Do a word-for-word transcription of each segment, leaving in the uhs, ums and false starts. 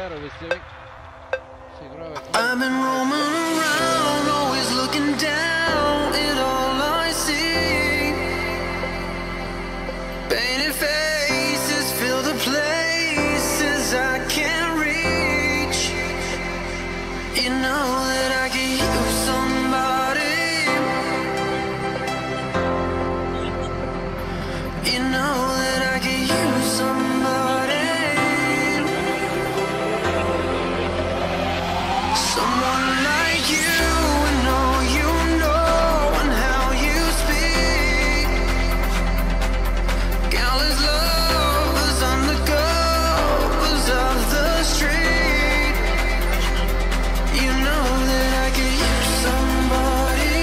claro que se ve. Se graba aquí. I've been roaming around, always looking down at all I see. Painted faces fill the places I can't reach. You know that I could use somebody. You know that I could use somebody. Someone like you, and all you know, and how you speak. Countless lovers undergovers of the street. You know that I could use somebody.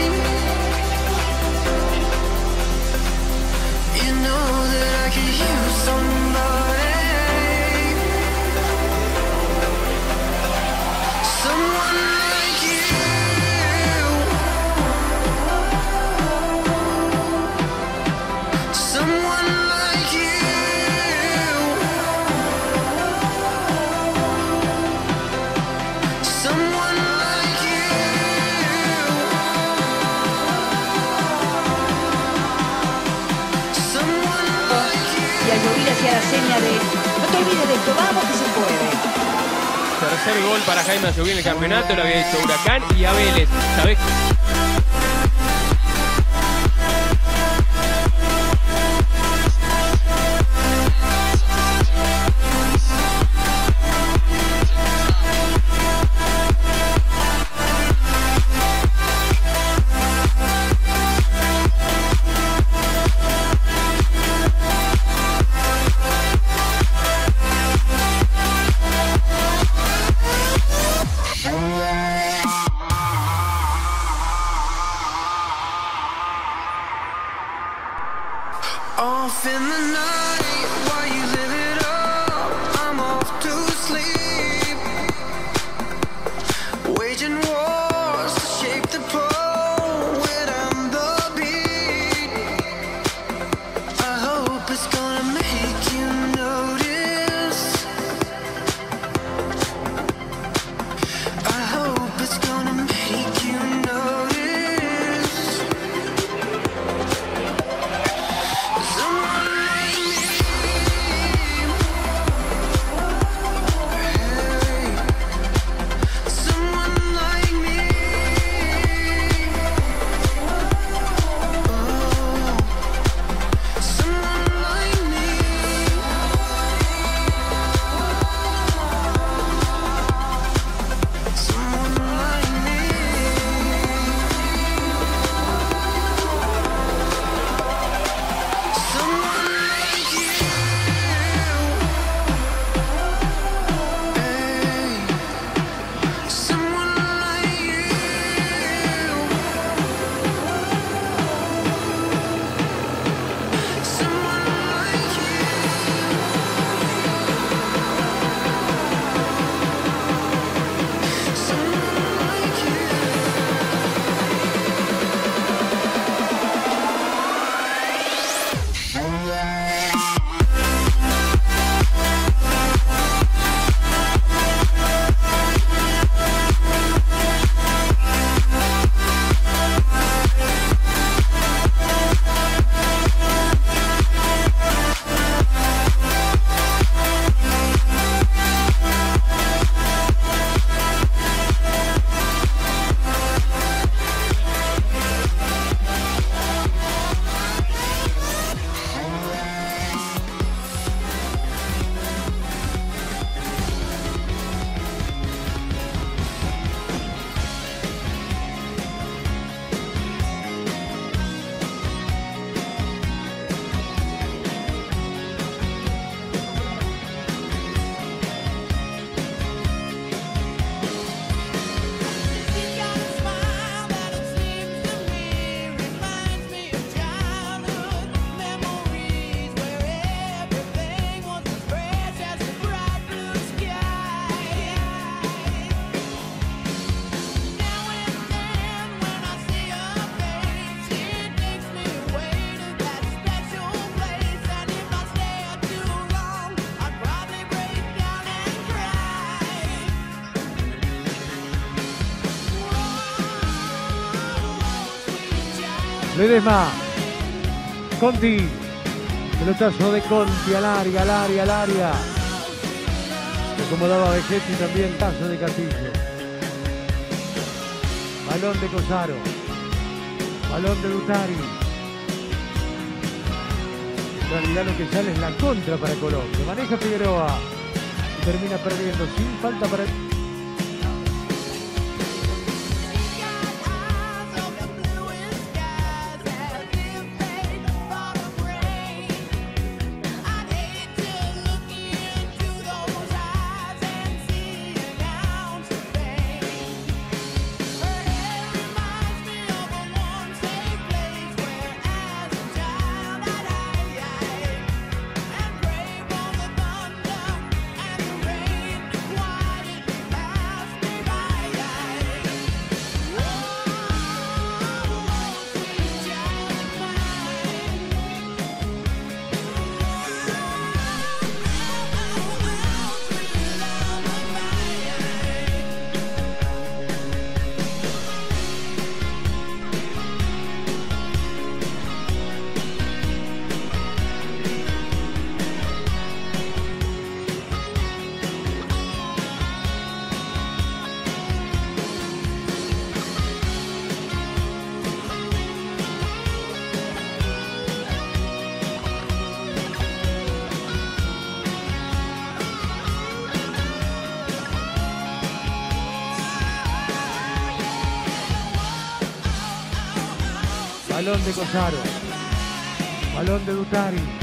You know that I could use somebody. Someone like you. Someone like you. Someone like you. Someone like you. Y al Llovil hacía la seña de no te olvides de esto, vamos que se puede. Tercer gol para Jaime Ayoví en el campeonato, lo había hecho Huracán y a Vélez. ¿Sabés? Ledesma. Conti. Pelotazo de Conti al área, al área, al área. Se acomodaba Vegetti también, paso de Castillo. Balón de Cosaro. Balón de Lutari. En realidad lo que sale es la contra para Colombia. Maneja Figueroa. Y termina perdiendo sin falta para... Balón de Cosaro. Balón de Lutari.